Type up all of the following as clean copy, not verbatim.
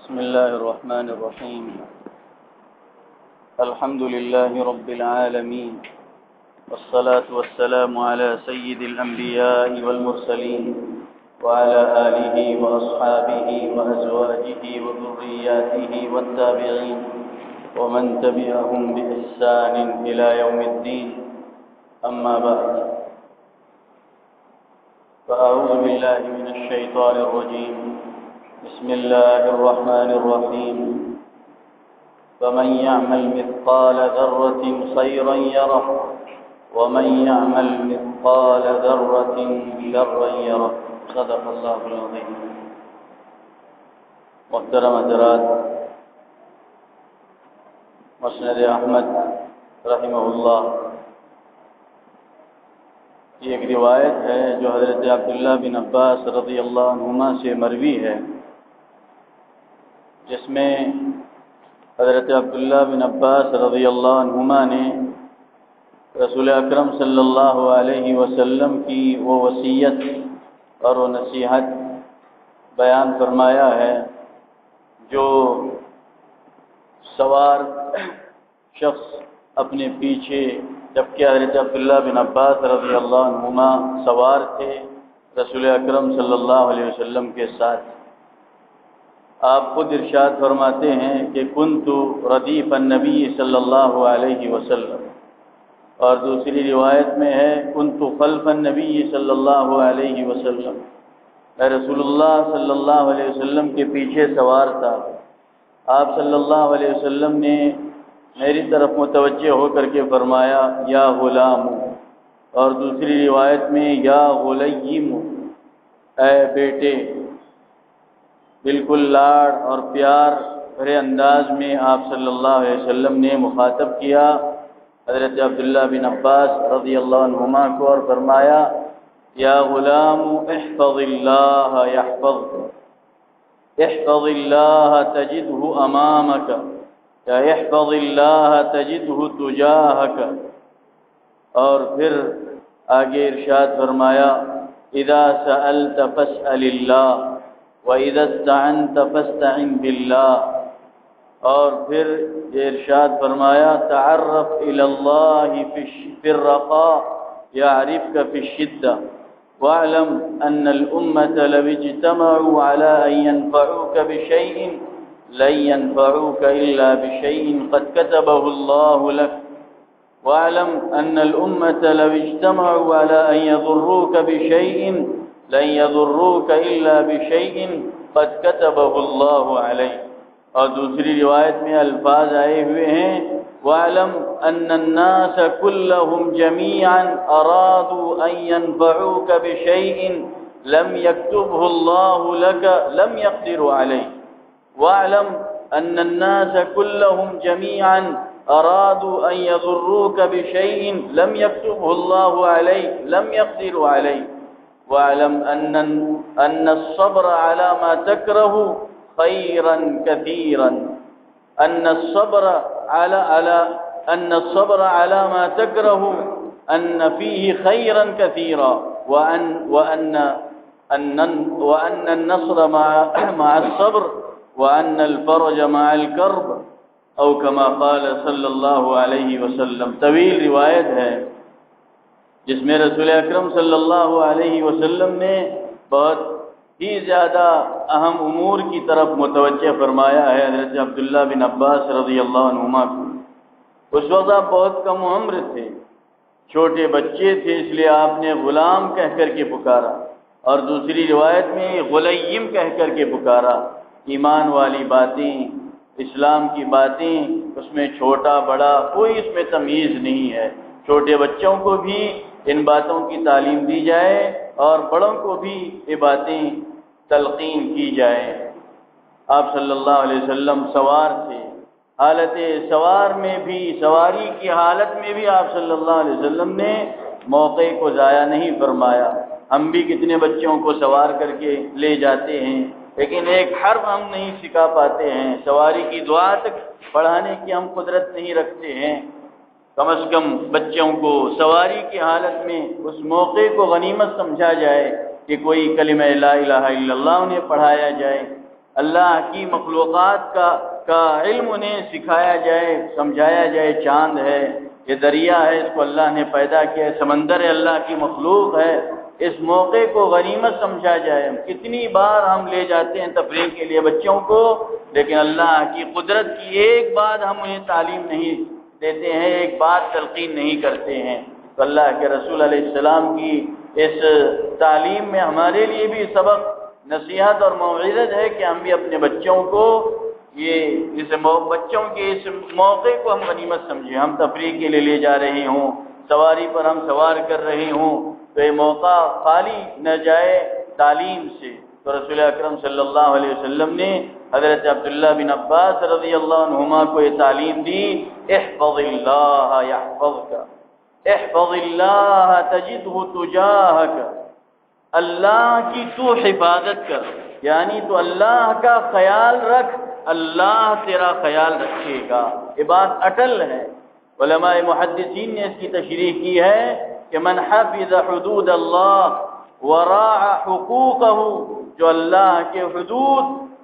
بسم الله الرحمن الرحيم. الحمد لله رب العالمين، والصلاة والسلام على سيد الأنبياء والمرسلين وعلى آله وأصحابه وأزواجه وذرياته والتابعين ومن تبعهم بإحسان إلى يوم الدين. أما بعد، فأعوذ بالله من الشيطان الرجيم. بسم الله الرحمن الرحيم. فمن يعمل مثقال ذرة خيرا يره ومن يعمل مثقال ذرة شرا يره. صدق الله العظيم. محترم حضرات، مسند احمد رحمہ اللہ یہ ایک روایت ہے جو حضرت عبداللہ بن عباس رضی اللہ عنہما سے مروی ہے، جس میں حضرت عبداللہ بن عباس رضی اللہ عنہما نے رسول اکرم صلی اللہ علیہ وسلم کی وہ وصیت اور وہ نصیحت بیان فرمایا ہے جو سوار شخص اپنے پیچھے، جبکہ حضرت عبداللہ بن عباس رضی اللہ عنہما سوار تھے رسول اکرم صلی اللہ علیہ وسلم کے ساتھ، آپ خود ارشاد فرماتے ہیں کہ کنت ردیف النبی صلی اللہ علیہ وسلم، اور دوسری روایت میں ہے کنت خلف النبی صلی اللہ علیہ وسلم، میں رسول اللہ صلی اللہ علیہ وسلم کے پیچھے سوار تھا. آپ صلی اللہ علیہ وسلم نے میری طرف متوجہ ہو کر کے فرمایا یا غلام، اور دوسری روایت میں یا غلیم، اے بیٹے. بالکل لاڑ اور پیار بھرے انداز میں آپ صلی اللہ علیہ وسلم نے مخاطب کیا حضرت عبداللہ بن عباس رضی اللہ عنہما کو، اور فرمایا یا غلام احفظ اللہ یحفظک، احفظ اللہ تجدہ امامک یا احفظ اللہ تجدہ تجاہک. اور پھر آگے ارشاد فرمایا اذا سألت فاسأل اللہ وَإِذَا اسْتَعَنْتَ فَاسْتَعِنْ بِاللَّهِ. اور پھر یہ ارشاد فرمایا تعرف إِلَى اللَّهِ فِي الرَّخَاءِ يَعْرِفْكَ فِي الشِّدَّةِ وَاعْلَمْ أَنَّ الْأُمَّةَ لَوِ اجْتَمَعُوا عَلَى أَنْ يَنْفَعُوكَ بِشَيْءٍ لَنْ يَنْفَعُوكَ إِلَّا بِشَيْءٍ قَدْ كَتَبَهُ اللَّهُ لَكَ وَاعْلَمْ أَنَّ الْأُمَّةَ لَوِ اجْتَمَعُوا عَلَى أَنْ يَضُرُّوكَ بِشَيْءٍ لن يضروك الا بشيء قد كتبه الله عليك. اور دوسری روایت میں الفاظ آئے ہوئے ہیں واعلم ان الناس كلهم جميعا ارادوا ان ينفعوك بشيء لم يكتبه الله لك لم يقدروا عليه. واعلم ان الناس كلهم جميعا ارادوا ان يضروك بشيء لم يكتبه الله عليك لم يقدروا عليه. واعلم ان الصبر على ما تكره خيرا كثيرا، ان الصبر على ما تكره ان فيه خيرا كثيرا، وان النصر مع الصبر وان الفرج مع الكرب، او كما قال صلی اللہ علیہ وسلم. طویل روایت ہے جس میں رسول اکرم صلی اللہ علیہ وسلم نے بہت ہی زیادہ اہم امور کی طرف متوجہ فرمایا ہے حضرت عبداللہ بن عباس رضی اللہ عنہما کو. اس وقت آپ بہت کم عمر تھے، چھوٹے بچے تھے، اس لیے آپ نے غلام کہہ کر کے پکارا، اور دوسری روایت میں غلیم کہہ کر کے پکارا. ایمان والی باتیں، اسلام کی باتیں، اس میں چھوٹا بڑا کوئی اس میں تمیز نہیں ہے. چھوٹے بچوں کو بھی ان باتوں کی تعلیم دی جائے اور بڑوں کو بھی یہ باتیں تلقین کی جائے. آپ صلی اللہ علیہ وسلم سوار تھے، حالت سوار میں بھی، سواری کی حالت میں بھی آپ صلی اللہ علیہ وسلم نے موقع کو ضائع نہیں فرمایا. ہم بھی کتنے بچوں کو سوار کر کے لے جاتے ہیں، لیکن ایک حرف ہم نہیں سکھا پاتے ہیں، سواری کی دعا تک پڑھانے کی ہم قدرت نہیں رکھتے ہیں. کم از کم بچوں کو سواری کی حالت میں اس موقع کو غنیمت سمجھا جائے کہ کوئی کلمہ لا الہ الا اللہ انہیں پڑھایا جائے. اللہ کی مخلوقات کا علم انہیں سکھایا جائے، سمجھایا جائے۔ چاند ہے، یہ دریا ہے، اس کو اللہ نے پیدا کیا ہے، سمندر ہے، اللہ کی مخلوق ہے۔ اس موقع کو غنیمت سمجھا جائے۔ کتنی بار ہم لے جاتے ہیں تفریح کے لیے بچوں کو، لیکن اللہ کی قدرت کی ایک بات ہم انہیں تعلیم نہیں دیتے ہیں، ایک بات تلقین نہیں کرتے ہیں۔ تو اللہ کے رسول علیہ السلام کی اس تعلیم میں ہمارے لیے بھی سبق، نصیحت اور موعظت ہے کہ ہم بھی اپنے بچوں کو بچوں کے اس موقع کو ہم غنیمت سمجھیں۔ ہم تفریح کے لیے لے جا رہے ہوں، سواری پر ہم سوار کر رہے ہوں، تو یہ موقع خالی نہ جائے تعلیم سے۔ تو رسول اکرم صلی اللہ علیہ وسلم نے حضرت عبداللہ بن عباس رضی اللہ عنہما کو یہ تعلیم دی، احفظ اللہ یحفظک، احفظ اللہ تجدہ تجاہک، اللہ کی تو حفاظت کر، یعنی تو اللہ کا خیال رکھ، اللہ تیرا خیال رکھے گا۔ یہ بات اٹل ہے۔ علماء محدثین نے اس کی تشریح کی ہے کہ من حفظ حدود اللہ وراعى حقوقہ، جو اللہ کے حدود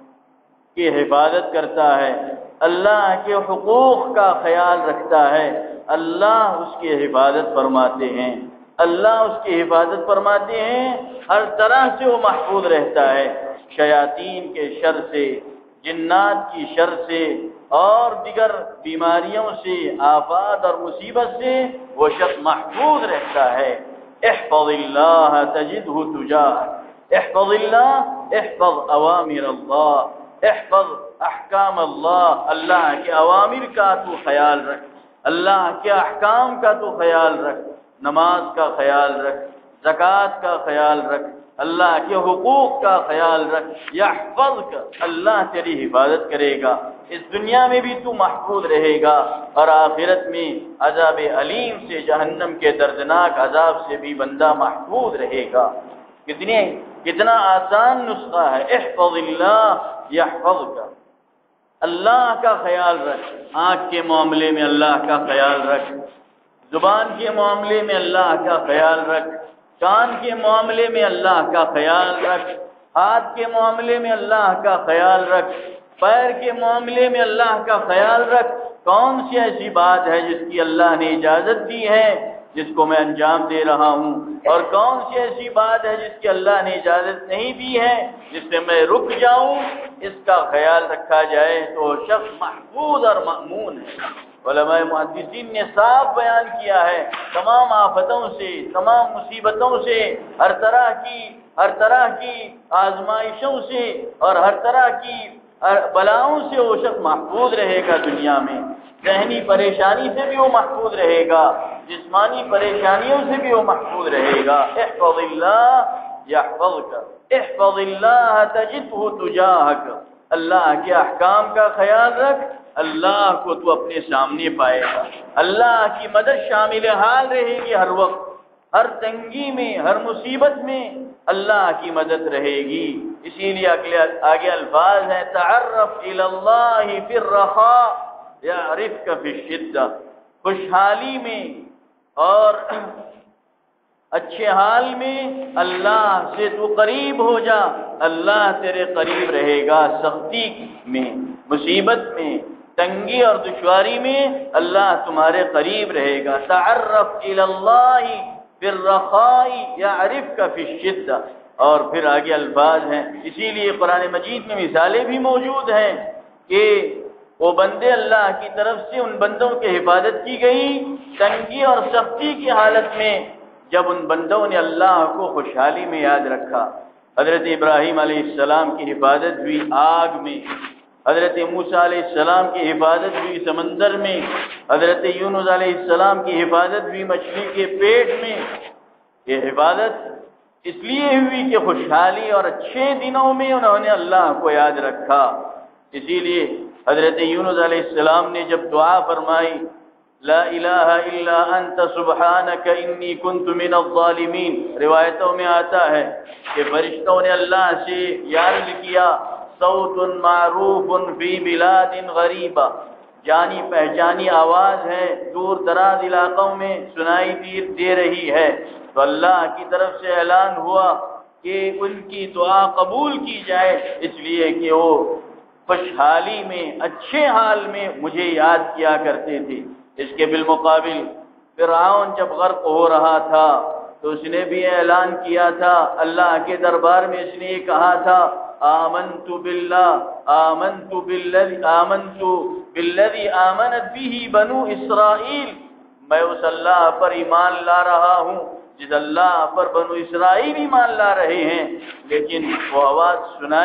کی حفاظت کرتا ہے، اللہ کے حقوق کا خیال رکھتا ہے، اللہ اس کی حفاظت فرماتے ہیں، اللہ اس کی حفاظت فرماتے ہیں، ہر طرح سے وہ محفوظ رہتا ہے، شیاطین کے شر سے، جنات کی شر سے اور دیگر بیماریوں سے، آفات اور مصیبت سے وہ شخص محفوظ رہتا ہے۔ احفظ اللہ تجدہ تجاہک، احفظ اللہ، احفظ اوامر اللہ، احفظ احکام اللہ، اللہ کے اوامر کا تو خیال رکھ، اللہ کے احکام کا تو خیال رکھ، نماز کا خیال رکھ، زکوٰۃ کا خیال رکھ، اللہ کے حقوق کا خیال رکھ، یحفظک، اللہ تیری حفاظت کرے گا، اس دنیا میں بھی تو محفوظ رہے گا اور آخرت میں عذاب علیم سے، جہنم کے دردناک عذاب سے بھی بندہ محفوظ رہے گا۔ کتنا آسان نسخہ ہے، احفظ اللہ یحفظک، اللہ کا خیال رکھ، آنکھ کے معاملے میں اللہ کا خیال رکھ، زبان کے معاملے میں اللہ کا خیال رکھ، کان کے معاملے میں اللہ کا خیال رکھ، ہاتھ کے معاملے میں اللہ کا خیال رکھ، پیر کے معاملے میں اللہ کا خیال رکھ۔ کون سی ایسی بات ہے جس کی اللہ نے اجازت دی ہے جس کو میں انجام دے رہا ہوں، اور کون سی ایسی بات ہے جس کی اللہ نے اجازت نہیں دی ہے جس سے میں رک جاؤں، اس کا خیال رکھا جائے تو شخص محفوظ اور مأمون ہے۔ علماء محدثین نے صاف بیان کیا ہے، تمام آفتوں سے، تمام مصیبتوں سے، ہر طرح کی آزمائشوں سے اور ہر طرح کی بلاؤں سے وہ شخص محفوظ رہے گا دنیا میں، ذہنی پریشانی سے بھی وہ محفوظ رہے گا، جسمانی پریشانیوں سے بھی وہ محفوظ رہے گا۔ احفظ اللہ یحفظک، احفظ اللہ تجدہ تجاہک، اللہ کے احکام کا خیال رکھ، اللہ کو تو اپنے سامنے پائے گا، اللہ کی مدد شامل حال رہے گی، ہر وقت، ہر تنگی میں، ہر مصیبت میں اللہ کی مدد رہے گی۔ اسی لیے آگے الفاظ ہیں، تعرف الی اللہ فی الرخاء یعرفک فی الشدہ، خوشحالی میں اور اچھے حال میں اللہ سے تو قریب ہو جا، اللہ تیرے قریب رہے گا، سختی میں، مصیبت میں، تنگی اور دشواری میں اللہ تمہارے قریب رہے گا۔ تعرف الی اللہ فی الرخاء یعرفک فی الشدہ، اور پھر آگے الفاظ ہیں، اسی لیے قرآن مجید میں مثالیں بھی موجود ہیں کہ وہ بندے اللہ کی طرف سے ان بندوں کی حفاظت کی گئی تنگی اور سختی کی حالت میں، جب ان بندوں نے اللہ کو خوشحالی میں یاد رکھا۔ حضرت ابراہیم علیہ السلام کی حفاظت ہوئی آگ میں، حضرت موسیٰ علیہ السلام کی حفاظت ہوئی سمندر میں، حضرت یونس علیہ السلام کی حفاظت ہوئی مچھلی کے پیٹ میں۔ یہ حفاظت اس لیے ہوئی کہ خوشحالی اور اچھے دنوں میں انہوں نے اللہ کو یاد رکھا۔ اسی لیے حضرت یونس علیہ السلام نے جب دعا فرمائی، لا الہ الا انت سبحانک انی کنت من الظالمین، روایتوں میں آتا ہے کہ فرشتوں نے اللہ سے عرض کیا، صوت معروف فی بلاد غریبہ، جانی پہچانی آواز ہے، دور دراز علاقوں میں سنائی دے رہی ہے، تو اللہ کی طرف سے اعلان ہوا کہ ان کی دعا قبول کی جائے، اس لیے کہ وہ خوشحالی میں، اچھے حال میں مجھے یاد کیا کرتے تھے۔ اس کے بالمقابل فرعون جب غرق ہو رہا تھا تو اس نے بھی اعلان کیا تھا، اللہ کے دربار میں اس نے یہ کہا تھا، آمنت بالذی آمنت به بنو اسرائیل، میں اس اللہ پر ایمان لا رہا ہوں جس اللہ پر بنو اسرائیل ایمان لا رہے ہیں۔ لیکن وہ آواز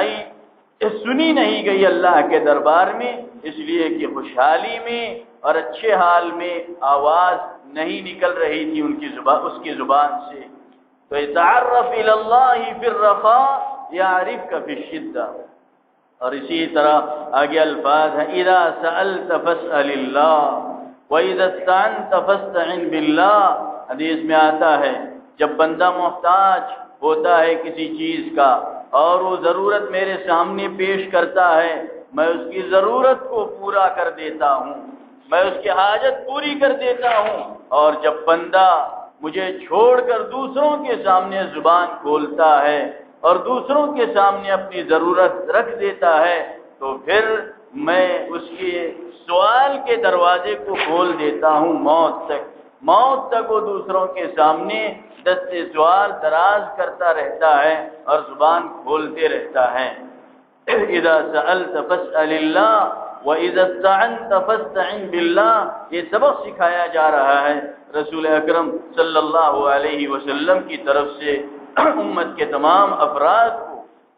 سنی نہیں گئی اللہ کے دربار میں، اس لیے کہ خوشحالی میں اور اچھے حال میں آواز نہیں نکل رہی تھی اس کی زبان سے۔ تو اتعرف الی اللہ فی الرخاء یعرفک فی الشدہ، اور اسی طرح آگے الفاظ ہیں، اذا سألت فاسأل اللہ واذا استعنت فاستعن باللہ۔ حدیث میں آتا ہے جب بندہ محتاج ہوتا ہے کسی چیز کا اور وہ ضرورت میرے سامنے پیش کرتا ہے، میں اس کی ضرورت کو پورا کر دیتا ہوں، میں اس کی حاجت پوری کر دیتا ہوں۔ اور جب بندہ مجھے چھوڑ کر دوسروں کے سامنے زبان کھولتا ہے اور دوسروں کے سامنے اپنی ضرورت رکھ دیتا ہے، تو پھر میں اس کے سوال کے دروازے کو کھول دیتا ہوں موت تک وہ دوسروں کے سامنے دست سوال دراز کرتا رہتا ہے اور زبان کھولتے رہتا ہے۔ اذا سألت فاسأل اللہ وَإِذَا اسْتَعَنْتَ فَاسْتَعِنْ بِاللَّهِ، یہ سبق سکھایا جا رہا ہے رسول اکرم صلی اللہ علیہ وسلم کی طرف سے امت کے تمام افراد کو۔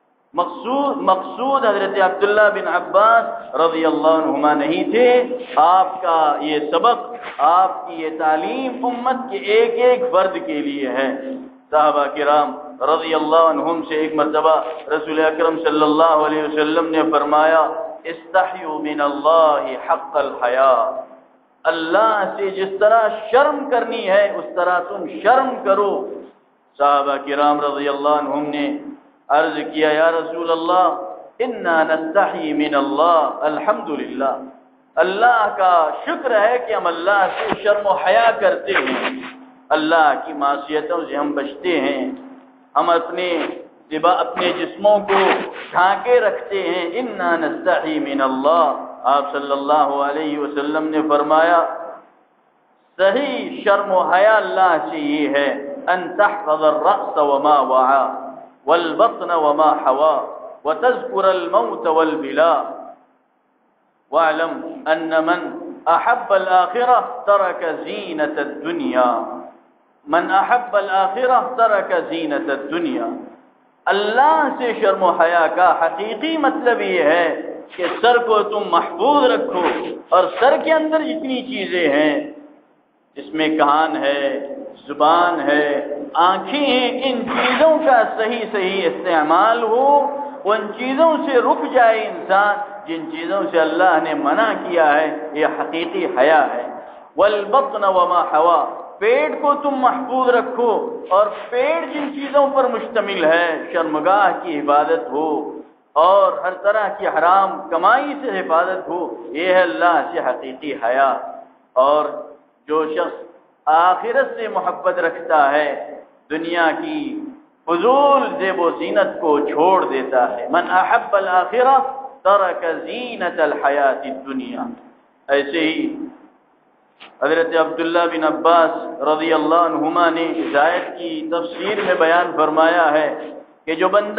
مقصود حضرت عبداللہ بن عباس رضی اللہ عنہما نہیں تھے، آپ کا یہ سبق، آپ کی یہ تعلیم امت کے ایک ایک فرد کے لیے ہے۔ صحابہ کرام رضی اللہ عنہم سے ایک مرتبہ رسول اکرم صلی اللہ علیہ وسلم نے فرمایا، استحیوا من اللہ حق الحیا، اللہ سے جس طرح شرم کرنی ہے اس طرح تم شرم کرو۔ صحابہ کرام رضی اللہ عنہم نے عرض کیا، یا رسول اللہ انا نستحی من اللہ، الحمدللہ، اللہ کا شکر ہے کہ ہم اللہ سے شرم و حیا کرتے ہیں، اللہ کی معصیتوں سے ہم بچتے ہیں، ہم اپنے جسموں کو ڈھانکے رکھتے ہیں۔ انا نستحی من اللہ، آپ صلی اللہ علیہ وسلم نے فرمایا صحیح شرم و حیا اللہ سے یہ ہے، ان تحفظ الرأس وما وعى والبطن وما حوى وتذكر الموت والبلاء واعلم ان من احب الآخرة ترك زینة الدنیا، من احب الآخرة ترك زینة الدنیا۔ اللہ سے شرم و حیا کا حقیقی مطلب یہ ہے کہ سر کو تم محفوظ رکھو، اور سر کے اندر جتنی چیزیں ہیں، اس میں کان ہے، زبان ہے، آنکھیں ہیں، ان چیزوں کا صحیح استعمال ہو، ان چیزوں سے رک جائے انسان جن چیزوں سے اللہ نے منع کیا ہے، یہ حقیقی حیا ہے۔ والبطن وما حوا، پیٹ کو تم محفوظ رکھو، اور پیٹ جن چیزوں پر مشتمل ہے، شرمگاہ کی حفاظت ہو اور ہر طرح کی حرام کمائی سے حفاظت ہو، یہ ہے اللہ سے حقیقی حیا۔ اور جو شخص آخرت سے محبت رکھتا ہے، دنیا کی فضول زیب و زینت کو چھوڑ دیتا ہے۔ من احب الآخرہ ترک زینت الحیات الدنیا۔ ایسے ہی حضرت عبداللہ بن عباس رضی اللہ عنہما نے اس آیت کی تفسیر میں بیان فرمایا ہے کہ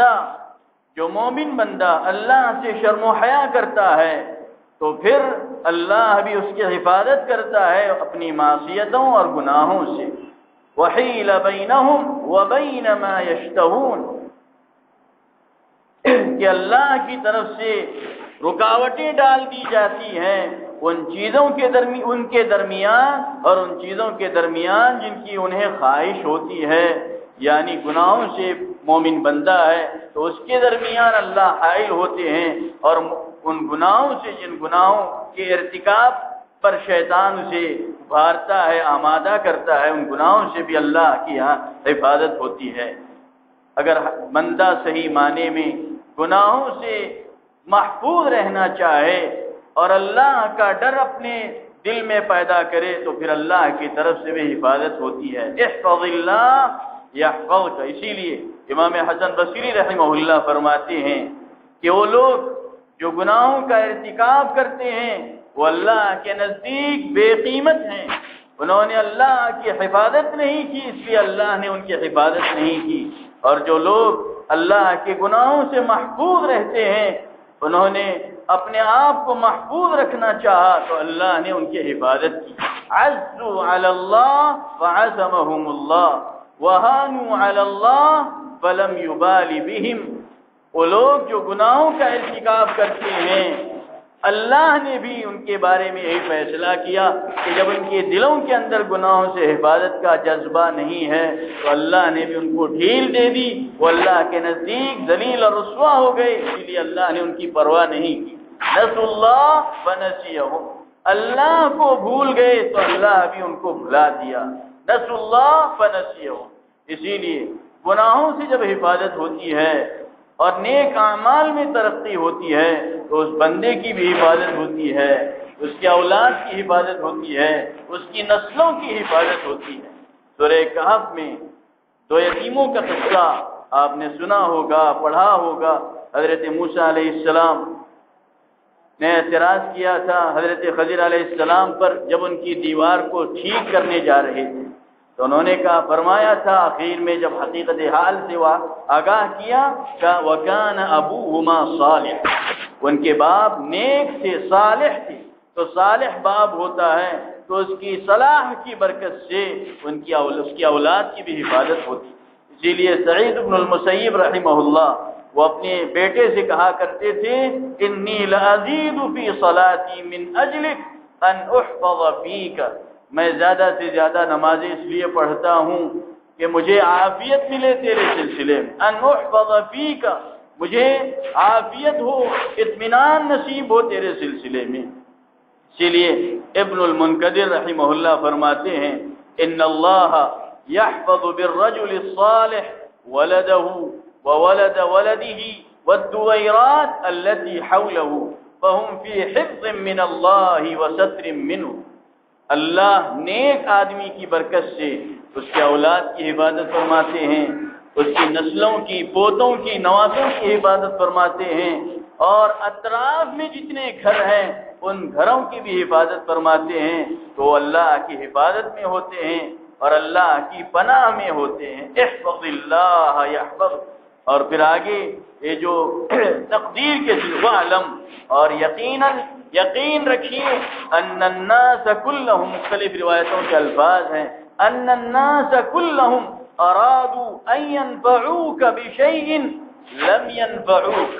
جو مومن بندہ اللہ سے شرم و حیا کرتا ہے تو پھر اللہ بھی اس کی حفاظت کرتا ہے اپنی معصیتوں اور گناہوں سے۔ وحیل بینہم وبین ما یشتہون، کہ اللہ کی طرف سے رکاوٹیں ڈال دی جاتی ہیں ان کے درمیان اور ان چیزوں کے درمیان جن کی انہیں خواہش ہوتی ہے، یعنی گناہوں سے مومن بندہ ہے تو اس کے درمیان اللہ حائل ہوتے ہیں، اور ان گناہوں سے، جن گناہوں کے ارتکاب پر شیطان اسے ابھارتا ہے، آمادہ کرتا ہے، ان گناہوں سے بھی اللہ کی حفاظت ہوتی ہے۔ اگر بندہ صحیح معنی میں گناہوں سے محفوظ رہنا چاہے اور اللہ کا ڈر اپنے دل میں پیدا کرے تو پھر اللہ کی طرف سے بھی حفاظت ہوتی ہے۔ احفظ اللہ यहफ़ज़ुक। इसी लिए इमाम हसन बसरी रहमहुल्लाह फरमाते हैं कि वो लोग जो गुनाहों का इर्तिकाब करते हैं वो अल्लाह के नज़दीक बेकीमत हैं। उन्होंने अल्लाह की हिफाजत नहीं की, इसलिए अल्लाह ने उनकी हिफाजत नहीं की। और जो लोग अल्लाह के गुनाहों से महफूज रहते हैं, उन्होंने अपने आप को महफूज रखना चाहा तो अल्लाह ने उनकी हिफाजत की। अज़्ज़ु अलल्लाह फ़अज़महुमुल्लाह वहानु अलल्लाह फ़लम युबालि बिहिम। वो लोग जो गुनाहों का इर्तिकाब करते हैं, अल्लाह ने भी उनके बारे में यही फैसला किया कि जब उनके दिलों के अंदर गुनाहों से हिफाजत का जज्बा नहीं है तो अल्लाह ने भी उनको ढील दे दी। वो अल्लाह के नज़दीक ज़लील और रुस्वा हो गए, इसलिए अल्लाह ने उनकी परवाह नहीं की। नसुल्लाह फनसियहुम, अल्लाह को भूल गए तो अल्लाह भी उनको भुला दिया। नसुल्लाह फनसियहुम। इसीलिए गुनाहों से जब हिफाजत होती है और नेक अमाल में तरक्की होती है तो उस बंदे की भी हिफाजत होती है, उसकी औलाद की हिफाजत होती है, उसकी नस्लों की हिफाजत होती है। सूरह कहफ में दो यतीमों का किस्सा आपने सुना होगा, पढ़ा होगा। हज़रत मूसा अलैहिस्सलाम ने एतराज़ किया था हज़रत खज़िर अलैहिस्सलाम पर जब उनकी दीवार को ठीक करने जा रहे थे, तो उन्होंने कहा, फरमाया था आखिर में जब हकीकत हाल से वह आगाह किया, का वकान अबूहुमा सालिह, उनके बाप नेक थे, सालिह थे। तो सालिह बाप होता है तो उसकी सलाह की बरकत से उसकी औलाद की भी हिफाजत होती। इसीलिए सईद इब्नुल मुसय्यिब रहमहुल्लाह वो अपने बेटे से कहा करते थे, इन्नी लअज़ीदु फी सलाती मिन अजलिक अन उहफ़ज़ फ़ीका, मैं ज़्यादा से ज़्यादा नमाजें इसलिए पढ़ता हूँ कि मुझे आफियत मिले तेरे सिलसिले में। अन उहफ़ज़ फ़ीका, मुझे आफियत हो, इत्मीनान नसीब हो तेरे सिलसिले में। इसीलिए इब्नुल मुनकदिर रहमहुल्लाह फरमाते हैं, इन्नल्लाह यहफ़ज़ु बिर्रजुलि स्सालिह वलदहु व वलद वलदिही वद्दुवैरात अल्लती हौलहु फहुम फी हिफ़्ज़िन मिनल्लाहि व सत्रिन मिन्हु। अल्लाह नेक आदमी की बरकत से उसके औलाद की हिफाजत फरमाते हैं, उसकी नस्लों की, पोतों की, नवासों की हिफाजत फरमाते हैं, और अतराफ में जितने घर हैं उन घरों की भी हिफाजत फरमाते हैं। तो अल्लाह की हिफाजत में होते हैं और अल्लाह की पनाह में होते हैं। इहफ़ज़िल्लाह यहफ़ज़। और फिर आगे ये जो तक़दीर के सिलसिला और यकीन रखिए, अन्नन्नास कुल्लहुम, मुख्तलिफ रिवायतों के अल्फाज हैं, अन्नन्नास कुल्लहुम अरादू अन यनफ़ऊक बिशैइन लम यनफ़ऊक।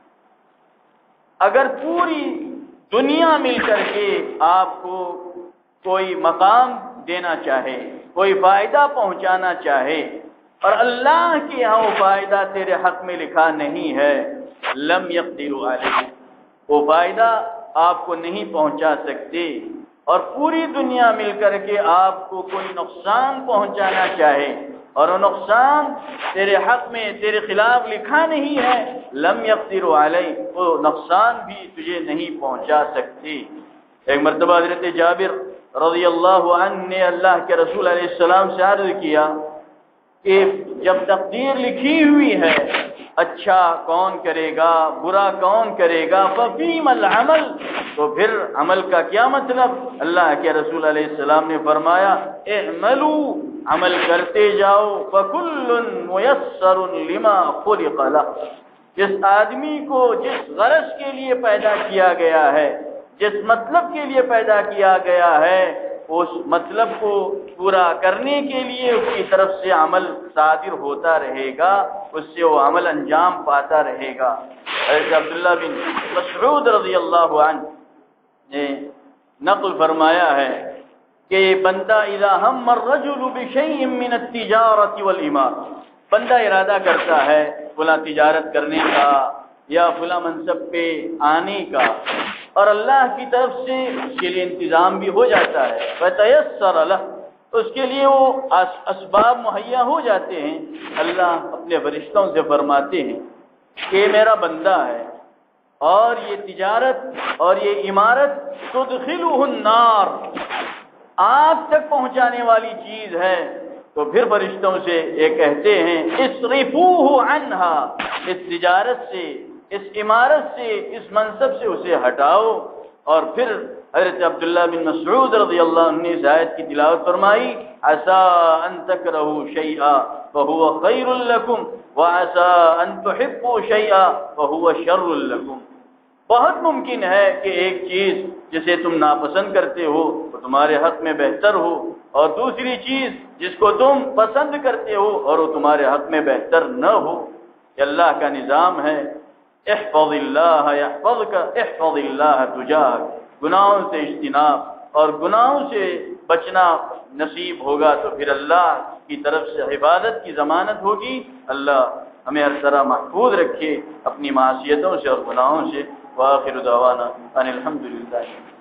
अगर पूरी दुनिया मिलकर के आपको कोई मकाम देना चाहे, कोई फायदा पहुंचाना चाहे, और अल्लाह के यहाँ वो फायदा तेरे हक में लिखा नहीं है, लम यक़दिरू अलैहि, वो फायदा आपको नहीं पहुंचा सकते। और पूरी दुनिया मिलकर के आपको कोई नुकसान पहुंचाना चाहे और वो नुकसान तेरे हक में, तेरे खिलाफ लिखा नहीं है, लम यक़दिरू अलैहि, वो नुकसान भी तुझे नहीं पहुंचा सकती। एक मरतबा हज़रत जाबिर रज़ियल्लाहु अन्हु ने अल्लाह के रसूल अलैहिस्सलाम से अर्ज़ किया कि जब तकदीर लिखी हुई है, अच्छा कौन करेगा, बुरा कौन करेगा, फ़फ़ीमल अमल, तो फिर अमल का क्या मतलब। अल्लाह के रसूल अलैहिस्सलाम ने फरमाया, इअमलू, अमल करते जाओ, फ़कुल्लुन मुयस्सरुन लिमा खुलिक़ लह, जिस आदमी को जिस गरज के लिए पैदा किया गया है, जिस मतलब के लिए पैदा किया गया है, उस मतलब को पूरा करने के लिए उसकी तरफ से अमल सादिर होता रहेगा, उससे वो अमल अंजाम पाता रहेगा। हज़रत अब्दुल्लाह बिन मसऊद रज़ियल्लाहु अन्हु ने नक़ल फरमाया है कि बंदा इज़ा हम्म अर्रजुलु बिशैइन मिन अत्तिजारति वल इमारत, बंदा इरादा करता है फला तिजारत करने का या फला मनसब पे आने का, और अल्लाह की तरफ से उसके लिए इंतज़ाम भी हो जाता है, फ़तयस्सर लह, तो उसके लिए वो असबाब मुहैया हो जाते हैं। अल्लाह अपने फरिश्तों से फरमाते हैं कि मेरा बंदा है और ये तिजारत और ये इमारत तुदखिलुहुन नार, आग तक पहुंचाने वाली चीज़ है, تو پھر فرشتوں سے یہ کہتے ہیں اصرفوہ عنہا، اس تجارت سے، اس عمارت سے، اس منصب سے اسے ہٹاؤ۔ اور پھر حضرت عبداللہ بن مسعود رضی اللہ عنہ نے اس آیت کی تلاوت فرمائی، عسى ان تکرہوا شیئا فہو خیر لکم وعسى ان تحبوا شیئا فہو شر لکم۔ بہت ممکن ہے کہ ایک چیز جسے تم ناپسند کرتے ہو وہ تمہارے حق میں بہتر ہو، اور دوسری چیز جس کو تم پسند کرتے ہو اور وہ تمہارے حق میں بہتر نہ ہو۔ یہ اللہ کا نظام ہے، احفظ اللہ یحفظک، احفظ اللہ تجاہک۔ گناہوں سے اجتناب اور گناہوں سے بچنا نصیب ہوگا تو پھر اللہ کی طرف سے حفاظت کی ضمانت ہوگی۔ اللہ ہمیں ہر طرح محفوظ رکھے اپنی معصیتوں سے اور گناہوں سے۔ وآخر دعوانا ان الحمد للہ۔